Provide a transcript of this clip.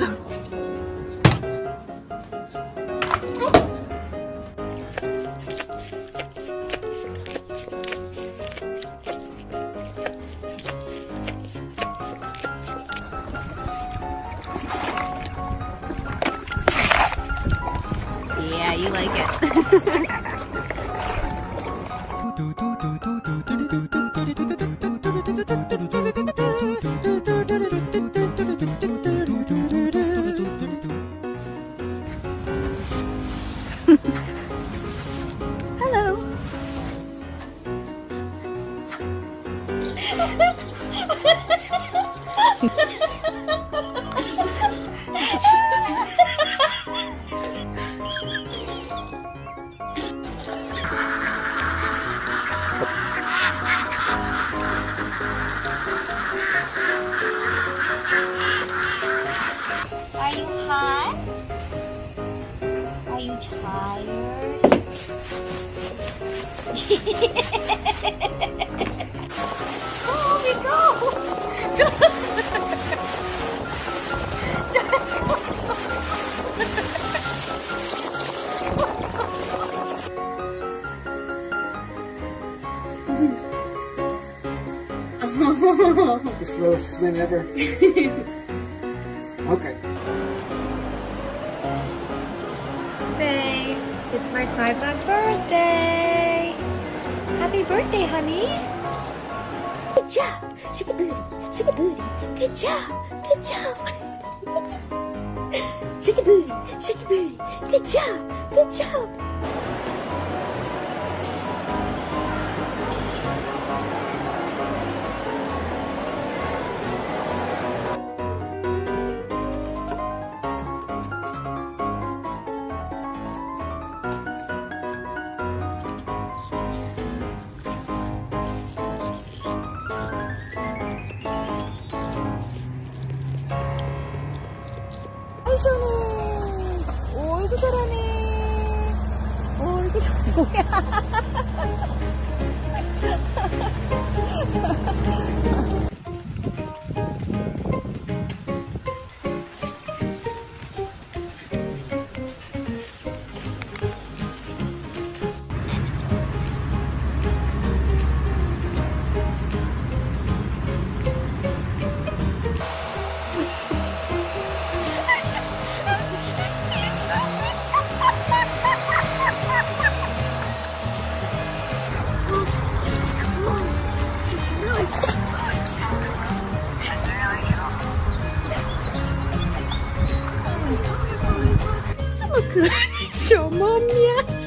Yeah, you like it. Hello. Are you hot? Are you tired? Oh, we go! It's the slowest swim ever. Okay. Say, it's my 5th birthday! Happy birthday, honey! Good job! Shake a booty! Shake a booty! Good job! Good job! Shake a booty! Shake a booty! Good job! Good job! 잘하네. 어이구 잘하네. 어이구 뭐야. 그, 저 뭡냐?